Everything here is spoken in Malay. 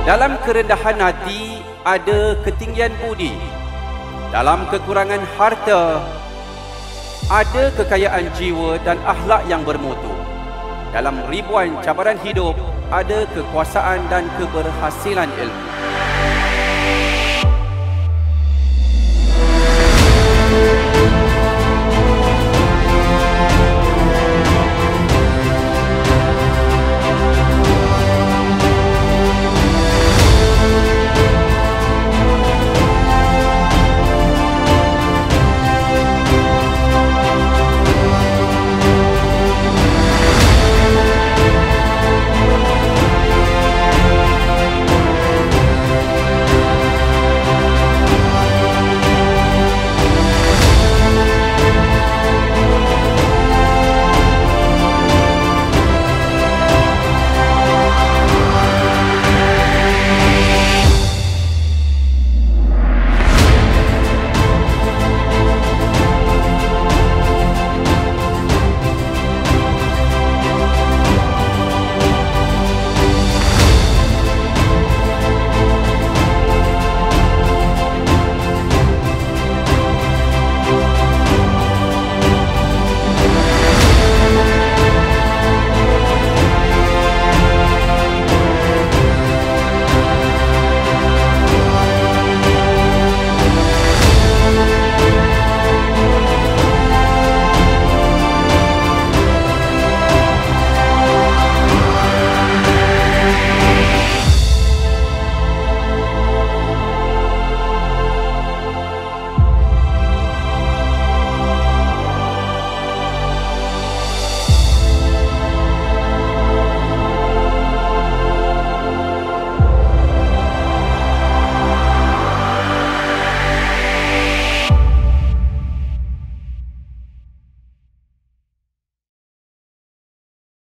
Dalam kerendahan hati ada ketinggian budi. Dalam kekurangan harta ada kekayaan jiwa dan akhlak yang bermutu. Dalam ribuan cabaran hidup ada kekuasaan dan keberhasilan ilmu.